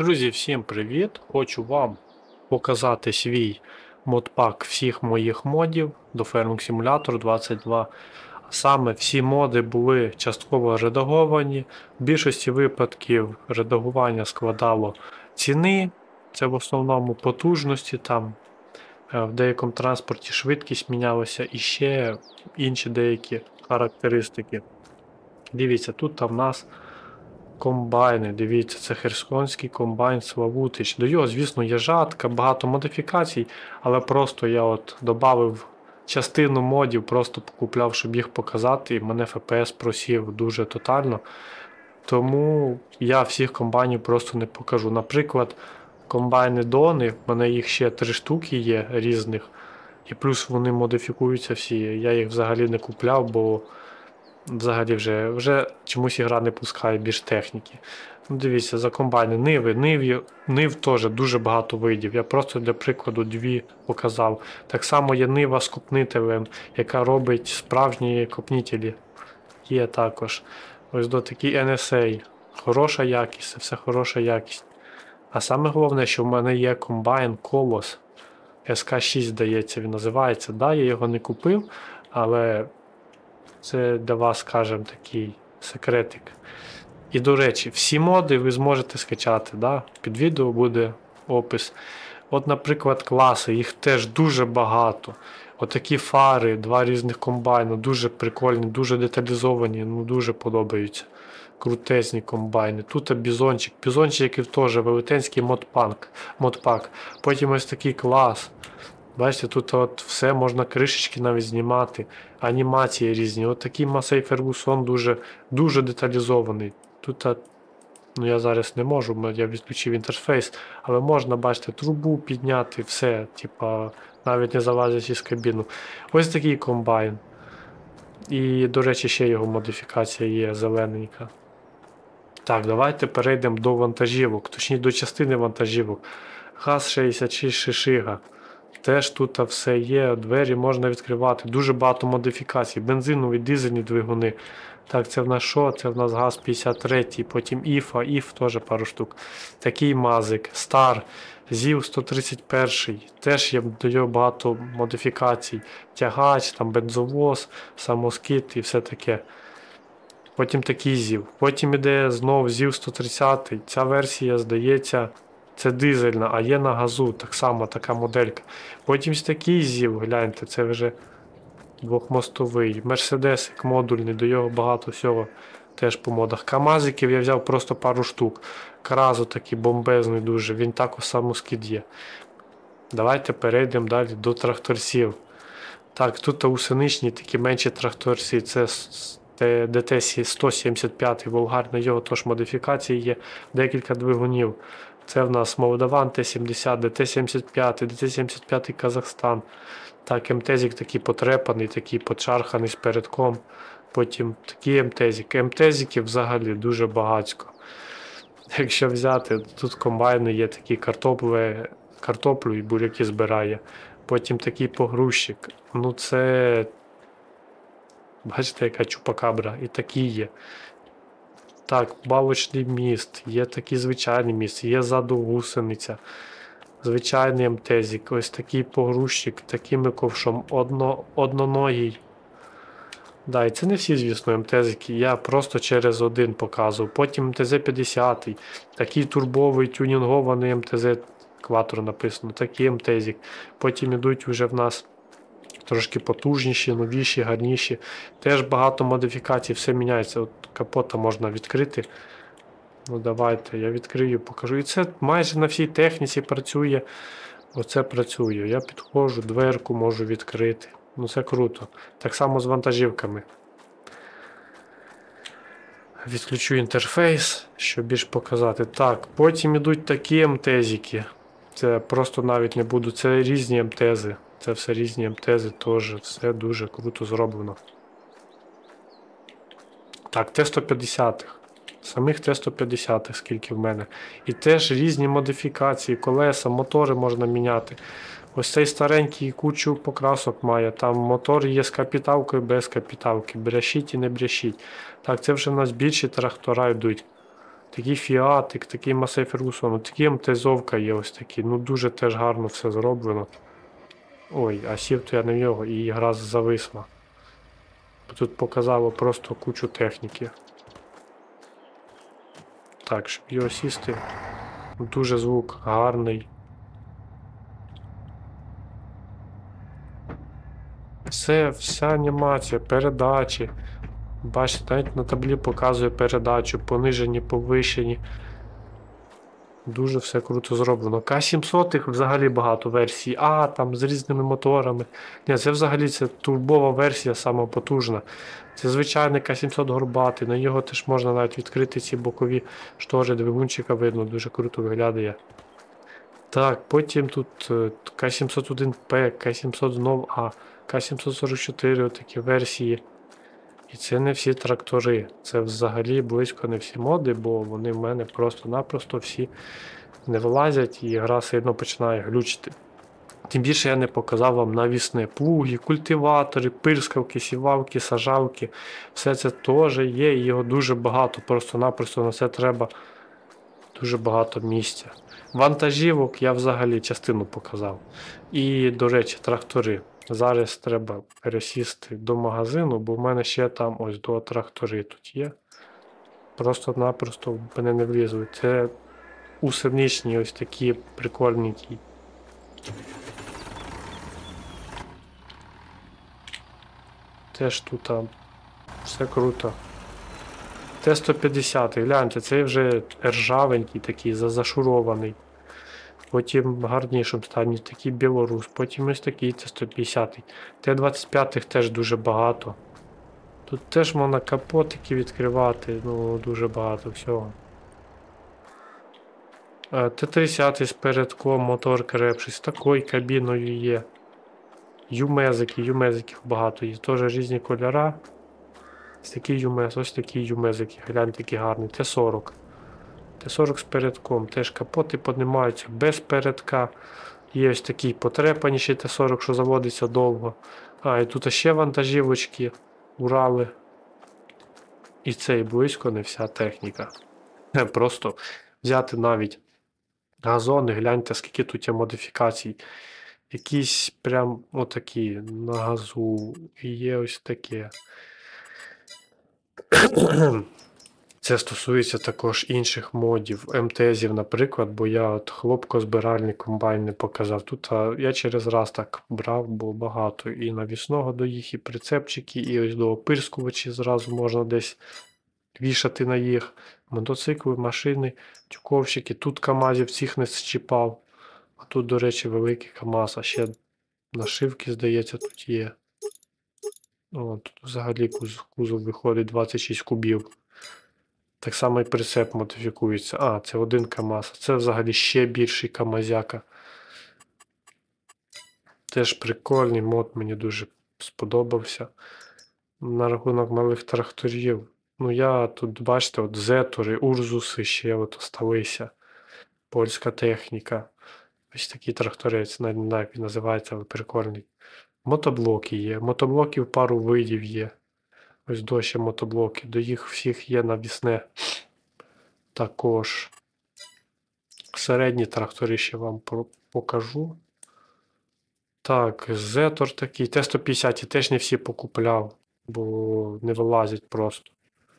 Друзі, всім привіт! Хочу вам показати свій модпак всіх моїх модів до Farming Simulator 22. Саме всі моди були частково редаговані. В більшості випадків редагування складало ціни, це в основному потужності, там в деякому транспорті швидкість мінялася і ще інші деякі характеристики. Дивіться, тут в нас комбайни, дивіться, це херсонський комбайн Славутич. До його, звісно, є жатка, багато модифікацій, але просто я от додав частину модів, просто покупляв, щоб їх показати, і мене FPS просів дуже тотально. Тому я всіх комбайнів просто не покажу. Наприклад, комбайни Дони, в мене їх ще 3 штуки є різних, і плюс вони модифікуються всі. Я їх взагалі не купляв, бо взагалі вже чомусь ігра не пускає більш техніки. Ну, дивіться, за комбайни Нив теж дуже багато видів. Я просто для прикладу 2 показав. Так само є Нива з копнителем, яка робить справжні копнітелі. Є також. Ось до такий NSA. Хороша якість, це все хороша якість. А саме головне, що в мене є комбайн Колос. СК6, здається, він називається. Да, я його не купив, але це для вас, скажімо, такий секретик. І, до речі, всі моди ви зможете скачати, да? Під відео буде опис. От, наприклад, класи, їх теж дуже багато. Отакі фари, 2 різних комбайни, дуже прикольні, дуже деталізовані, ну дуже подобаються. Крутезні комбайни. Тут бізончик. Бізончиків теж велетенський модпак. Потім ось такий клас. Бачите, тут от все можна кришечки навіть знімати, анімації різні. От такий Масей Фергусон дуже деталізований. Тут, ну я зараз не можу, я відключив інтерфейс, але можна, бачите, трубу підняти, все, типа, навіть не залазячи з кабіну. Ось такий комбайн. І, до речі, ще його модифікація є зелененька. Так, давайте перейдемо до вантажівок, точніше до частини вантажівок. ГАЗ-66 Шишига. Теж тут все є, двері можна відкривати, дуже багато модифікацій, бензинові, дизельні двигуни. Так, це в нас що? Це в нас ГАЗ-53, потім ІФ теж пару штук. Такий мазик, Стар, ЗІЛ-131, теж є до нього багато модифікацій. Тягач, там бензовоз, самоскид і все таке. Потім такий ЗІЛ. Потім іде знову ЗІЛ-130, ця версія, здається, це дизельна, а є на газу, так само така моделька. Потім такий ЗІЛ, гляньте, це вже двохмостовий. Мерседесик модульний, до його багато всього теж по модах. Камазиків я взяв просто пару штук. Кразо такий бомбезний дуже, він також самоскид є. Давайте перейдемо далі до тракторців. Так, тут усеничні такі менші тракторці, це ДТ-175 Волгар, на його теж модифікації є, декілька двигунів. Це в нас Молдаван Т-70, ДТ-75, ДТ-75 Казахстан. Так, МТЗик такий потрепаний, такий почарханий з передком. Потім такий МТЗик. МТЗиків взагалі дуже багатько. Якщо взяти, тут комбайни є такі картоплю і буряки збирає. Потім такий погрузчик. Ну це, бачите, яка чупакабра. І такі є. Так, балочний міст, є такий звичайний міст, є ззаду гусениця, звичайний МТЗик, ось такий погрузчик, такими ковшом, одноногий. Да, і це не всі, звісно, МТЗики, я просто через один показував. Потім МТЗ-50, такий турбовий, тюнінгований МТЗ, Кватро написано, такий МТЗик. Потім йдуть вже в нас трошки потужніші, новіші, гарніші. Теж багато модифікацій, все міняється. От капота можна відкрити. Ну давайте, я відкрию, покажу. І це майже на всій техніці працює. Оце працює. Я підходжу, дверку можу відкрити. Ну це круто. Так само з вантажівками. Відключу інтерфейс, щоб більш показати. Так, потім йдуть такі МТЗики. Це просто навіть не буду. Це різні МТЗи. Це все різні МТЗи теж, все дуже круто зроблено. Так, Т-150. Самих Т-150, скільки в мене. І теж різні модифікації, колеса, мотори можна міняти. Ось цей старенький кучу покрасок має. Там мотор є з капіталкою, без капіталки. Брящіть і не брящіть. Так, це вже в нас більші трактора йдуть. Такий Фіатик, такий Масей Фергусон, такий МТ-зовка є ось такі. Ну дуже теж гарно все зроблено. Ой, а сів то я на нього і гра зависла. Тут показало просто кучу техніки. Так, щоб його сісти. Дуже звук гарний. Вся анімація, передачі. Бачите, навіть на таблі показує передачу, понижені, повишені. Дуже все круто зроблено. К700 взагалі багато версій. Там з різними моторами. Ні, це взагалі це турбова версія, сама потужна. Це звичайний К700 горбатий. На нього теж можна навіть відкрити ці бокові штори двигунчика, видно, дуже круто виглядає. Так, потім тут К701П, К700 знов А, К744, отакі версії. І це не всі трактори. Це взагалі близько не всі моди, бо вони в мене просто-напросто всі не вилазять і гра сильно починає глючити. Тим більше я не показав вам навісне плуги, культиватори, пирскавки, сівалки, сажалки. Все це теж є, і його дуже багато. Просто-напросто на це треба дуже багато місця. Вантажівок я взагалі частину показав. І, до речі, трактори. Зараз треба пересісти до магазину, бо в мене ще там ось до трактори тут є. Просто-напросто в мене не влізли. Це усеничні ось такі прикольненькі. Теж тут все круто. Т-150, гляньте, цей вже ржавенький такий, зашурований. Потім в гарнішому стані такий білорус, потім ось такий Т-150. Т-25 теж дуже багато. Тут теж можна капотики відкривати, ну дуже багато всього. Т-30 з передком, мотор крепший, з такою кабіною є. Юмезиків багато є, теж різні кольори. Ось такий юмез, ось такі юмезики, гляньте, який гарний. Т-40. Т-40 з передком, теж капоти піднімаються без передка. Є ось такий потрепаніший Т-40, що заводиться довго. І тут ще вантажівочки, Урали. І це і близько не вся техніка. Просто взяти навіть газони, гляньте, скільки тут є модифікацій. Якісь прям отакі на газу. І є ось таке. Це стосується також інших модів, МТЗів, наприклад, бо я от хлопкозбиральний комбайн не показав. Тут я через раз так брав, бо багато і навісного до їх, і прицепчики, і ось до опирскувачі зразу можна десь вішати на їх. Мотоцикли, машини, тюковщики. Тут КАМАЗів цих не зчіпав. А тут, до речі, великий КАМАЗ, а ще нашивки, здається, тут є. О, тут взагалі кузов виходить 26 кубів. Так само і прицеп модифікується. Це один КАМАЗ. Це взагалі ще більший КАМАЗяка. Теж прикольний мод, мені дуже сподобався. На рахунок малих тракторів. Ну я тут, бачите, от Зетори, Урзуси ще от осталися. Польська техніка. Ось такий тракторець, навіть не знаю, як він називається, але прикольний. Мотоблоки є. Мотоблоків пару видів є. Ось дощі мотоблоки. До їх всіх є навісне. Також середні трактори ще вам покажу. Так, Зетор такий. Т-150 теж не всі покупляв, бо не вилазять просто.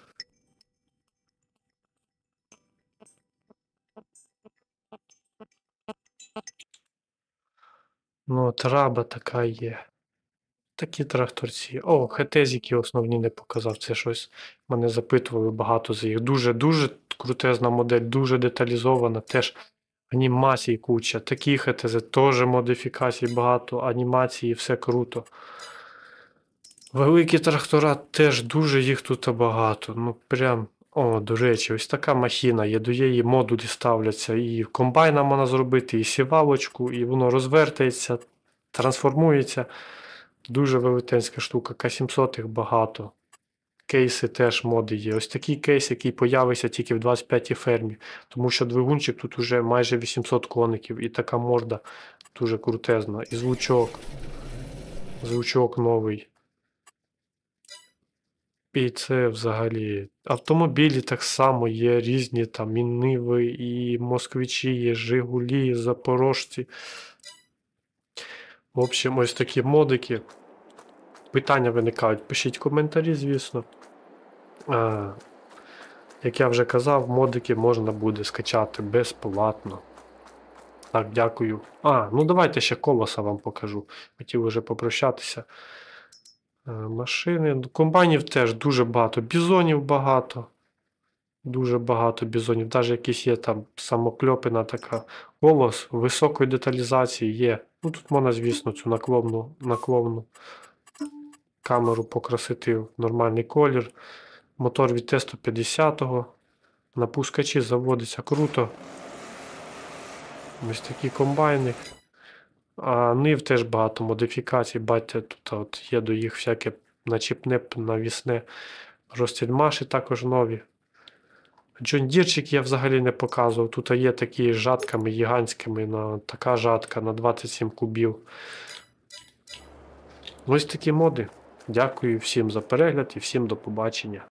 Ну, траба така є. Такі тракторці. Хетезіки основні не показав. Це щось мене запитували багато за їх. Дуже крутезна модель, дуже деталізована. Теж анімацій куча. Такі хетези, теж модифікацій багато, анімації, все круто. Великі трактора теж дуже їх тут багато. Ну прям. До речі, ось така махіна є, до її модулі ставляться. І комбайна можна зробити, і сівалочку, і воно розвертається, трансформується. Дуже велетенська штука, К700 їх багато. Кейси теж моди є. Ось такий кейс, який появився тільки в 25-й фермі. Тому що двигунчик тут уже майже 800 коників. І така морда дуже крутезна. І звучок. Звучок новий. І це взагалі. Автомобілі так само є різні, там і Ниви, і Москвичі, є Жигулі, Запорожці. В общем, ось такі модики. Питання виникають, пишіть коментарі, звісно. Як я вже казав, модики можна буде скачати безплатно. Так, дякую. Ну давайте ще колоса вам покажу. Хотів вже попрощатися. Машини. Комбайнів теж дуже багато. Бізонів багато. Дуже багато бізонів. Навіть якісь є там самокльопина така. Колос високої деталізації є. Ну тут можна, звісно, цю наклонну камеру покрасити в нормальний колір. Мотор від Т-150. На пускачі заводиться круто. Ось такі комбайни. А Нив теж багато модифікацій. Бачите, тут от є до їх всяке начіпне, навісне. Розстільмаші також нові. Джондірчик я взагалі не показував. Тут є такі з жатками гігантськими. Така жатка на 27 кубів. Ось такі моди. Дякую всім за перегляд і всім до побачення.